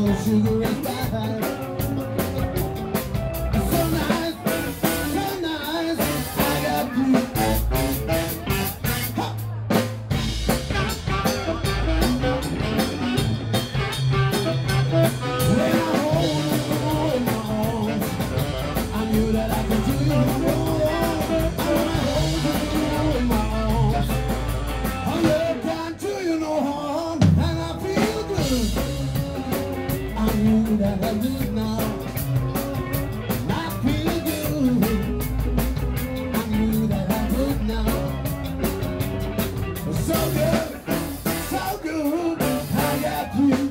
Well, sugar and spice. So nice, so nice. I got you. Ha! When I hold you in my arms, I knew that I could do you no wrong. When I hold you in my arms, I love can't do you no harm, and I feel good. I knew that I would now. I feel good. I knew that I would now. So good, so good. I got you.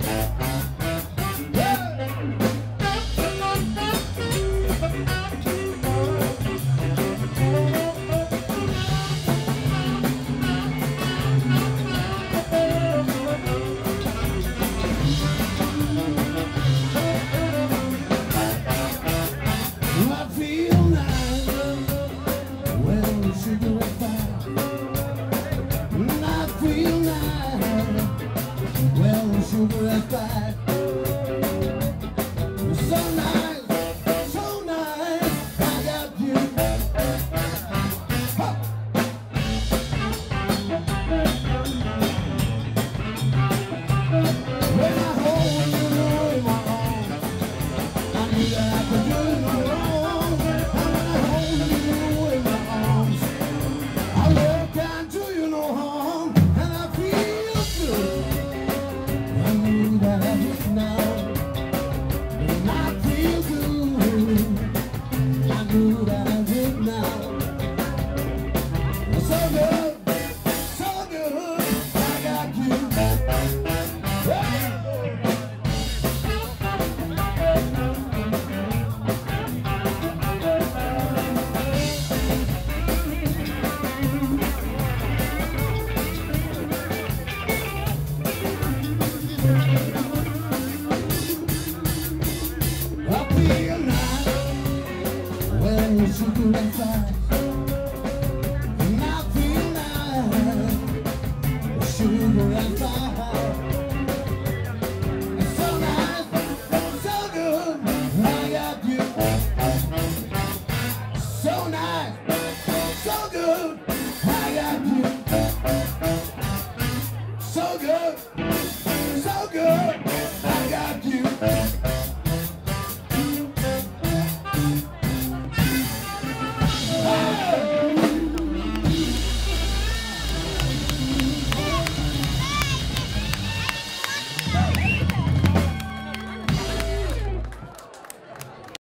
I feel nice, well, sugar and spice. I feel nice, well, sugar and spice. So nice, so nice, I got you. Ha! When I hold you in my arms, I knew that I could do no wrong. And when I hold you in my arms, I love can't do you no harm, and I feel good. I knew that I would now, and I feel good. I knew that I would now. So good, so good, I got you. Hey! I feel nice, well, sugar and spice.